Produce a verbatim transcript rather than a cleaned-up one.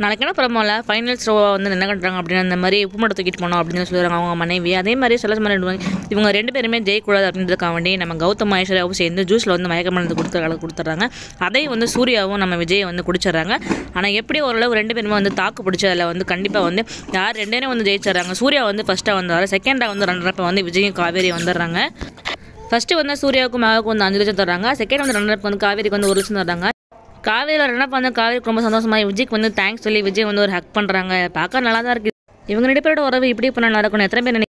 நாளைக்கு என்ன ப்ரோமோல ஃபைனல்ஸ் ரோவா வந்து என்ன பண்ணுறாங்க அப்படின்னு அந்த மாதிரி உப்பு மட்டும் தூக்கிட்டு போனோம் அப்படின்னு சொல்லுறாங்க அவங்க மனைவி. அதே மாதிரி சொல்ல மாதிரி இவங்க ரெண்டு பேருமே ஜெயிக்கூடாது அப்படின்றதுக்காக வேண்டி நம்ம கௌதம் ஐஸ்வர்யாவும் சேர்ந்து ஜூஸில் வந்து மயக்க மருந்து கொடுத்து கொடுத்துட்றாங்க. அதையும் வந்து சூர்யாவும் நம்ம விஜய் வந்து குடிச்சிட்றாங்க. ஆனால் எப்படி ஓரளவு ரெண்டு பேருமே வந்து தாக்கு பிடிச்சதில் வந்து கண்டிப்பாக வந்து யார் ரெண்டு பேரும் வந்து ஜெயிச்சிட்றாங்க. சூர்யா வந்து ஃபஸ்ட்டாக வந்தார், செகண்டாக வந்து ரன்னரப்போ வந்து விஜயும் காவேரி வந்துடுறாங்க. ஃபஸ்ட்டு வந்து சூர்யாவுக்கும் மகாவுக்கு வந்து அஞ்சு லட்சம் தர்றாங்க. செகண்ட் வந்து ரன்னரப் வந்து காவேரிக்கு வந்து ஒரு லட்சம் தர்றாங்க. காவேரியில் ரன்னப் வந்து காவேரிக்கு ரொம்ப சந்தோஷமாக விஜய்க்கு வந்து தேங்க்ஸ் சொல்லி விஜய் வந்து ஒரு ஹக் பண்ணுறாங்க. பார்க்க நல்லா தான் இருக்குது. இவங்க ரெண்டு பேரோட உறவு இப்படி பண்ண நடக்கணும் எத்தனை பேர்